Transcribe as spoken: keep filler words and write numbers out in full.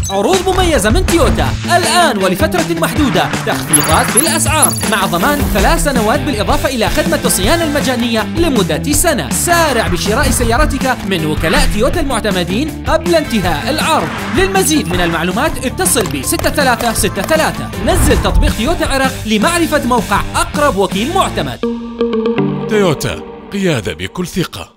عروض مميزة من تويوتا الآن ولفترة محدودة، تخفيضات في الأسعار مع ضمان ثلاث سنوات بالإضافة إلى خدمة الصيانة المجانية لمدة سنة. سارع بشراء سيارتك من وكلاء تويوتا المعتمدين قبل انتهاء العرض. للمزيد من المعلومات اتصل ب ستة ثلاثة ستة ثلاثة. نزل تطبيق تويوتا عراق لمعرفة موقع أقرب وكيل معتمد. تويوتا، قيادة بكل ثقة.